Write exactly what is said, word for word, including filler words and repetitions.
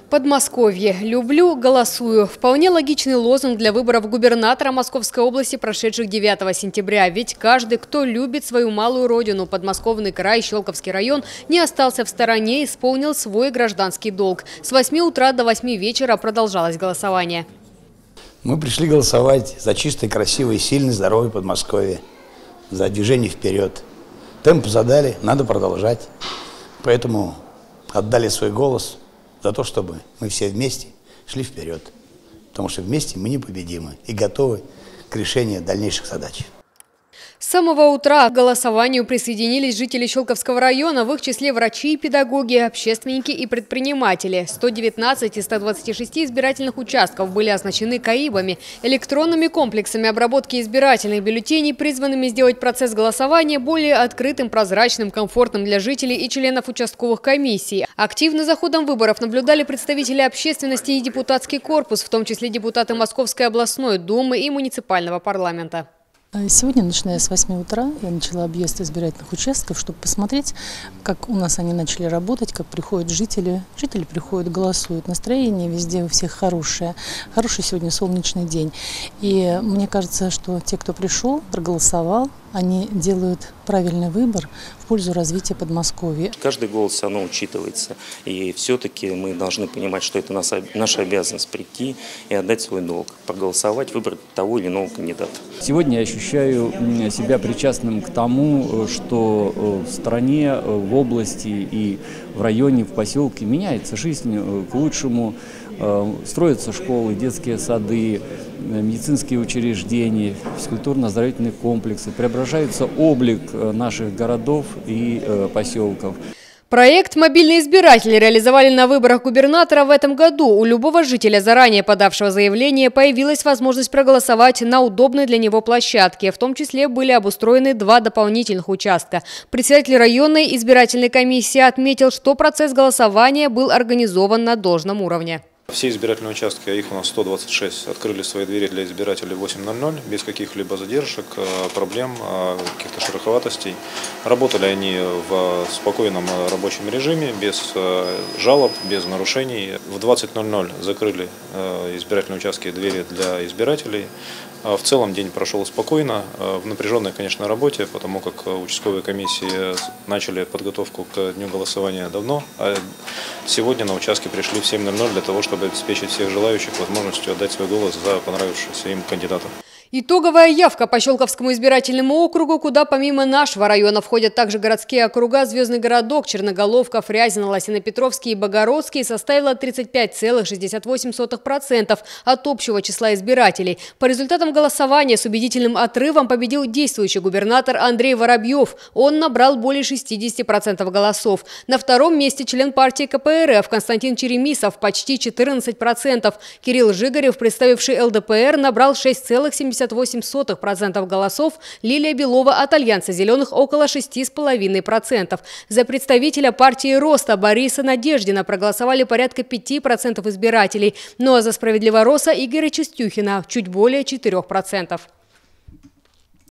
Подмосковье. Люблю, голосую. Вполне логичный лозунг для выборов губернатора Московской области, прошедших девятого сентября. Ведь каждый, кто любит свою малую родину, подмосковный край, Щелковский район, не остался в стороне и исполнил свой гражданский долг. С восьми утра до восьми вечера продолжалось голосование. Мы пришли голосовать за чистое, красивое, сильное, здоровое Подмосковье. За движение вперед. Темп задали, надо продолжать. Поэтому отдали свой голос за то, чтобы мы все вместе шли вперед. Потому что вместе мы непобедимы и готовы к решению дальнейших задач. С самого утра к голосованию присоединились жители Щелковского района, в их числе врачи и педагоги, общественники и предприниматели. сто девятнадцать из ста двадцати шести избирательных участков были оснащены КАИБами, электронными комплексами обработки избирательных бюллетеней, призванными сделать процесс голосования более открытым, прозрачным, комфортным для жителей и членов участковых комиссий. Активно за ходом выборов наблюдали представители общественности и депутатский корпус, в том числе депутаты Московской областной думы и муниципального парламента. Сегодня, начиная с восьми утра, я начала объезд избирательных участков, чтобы посмотреть, как у нас они начали работать, как приходят жители. Жители приходят, голосуют. Настроение везде у всех хорошее. Хороший сегодня солнечный день. И мне кажется, что те, кто пришел, проголосовал, они делают правильный выбор в пользу развития Подмосковья. Каждый голос все равно учитывается. И все-таки мы должны понимать, что это наша обязанность прийти и отдать свой долг. Проголосовать, выбрать того или иного кандидата. Сегодня я ощущаю себя причастным к тому, что в стране, в области и в районе, в поселке меняется жизнь к лучшему. Строятся школы, детские сады, медицинские учреждения, физкультурно-оздоровительные комплексы. Преображается облик наших городов и поселков. Проект «Мобильный избиратель» реализовали на выборах губернатора в этом году. У любого жителя, заранее подавшего заявление, появилась возможность проголосовать на удобной для него площадке. В том числе были обустроены два дополнительных участка. Председатель районной избирательной комиссии отметил, что процесс голосования был организован на должном уровне. Все избирательные участки, а их у нас сто двадцать шесть, открыли свои двери для избирателей в восемь ноль ноль, без каких-либо задержек, проблем, каких-то шероховатостей. Работали они в спокойном рабочем режиме, без жалоб, без нарушений. В двадцать ноль ноль закрыли избирательные участки, двери для избирателей. В целом день прошел спокойно, в напряженной, конечно, работе, потому как участковые комиссии начали подготовку к дню голосования давно, а сегодня на участке пришли в семь ноль ноль для того, чтобы обеспечить всех желающих возможностью отдать свой голос за понравившегося им кандидата. Итоговая явка по Щелковскому избирательному округу, куда помимо нашего района входят также городские округа Звездный городок, Черноголовка, Фрязино, Лосино-Петровский и Богородский, составила тридцать пять целых шестьдесят восемь сотых процента от общего числа избирателей. По результатам голосования с убедительным отрывом победил действующий губернатор Андрей Воробьев. Он набрал более шестидесяти процентов голосов. На втором месте член партии ка пэ эр эф Константин Черемисов – почти четырнадцать процентов. Кирилл Жигарев, представивший эл дэ пэ эр, набрал шесть целых семьдесят восемь сотых процента голосов, Лилия Белова от Альянса зеленых около шести целых пяти десятых процента. За представителя партии Роста Бориса Надеждина проголосовали порядка пяти процентов избирателей, ну а за Справедливороса Игоря Чистюхина чуть более четырёх процентов.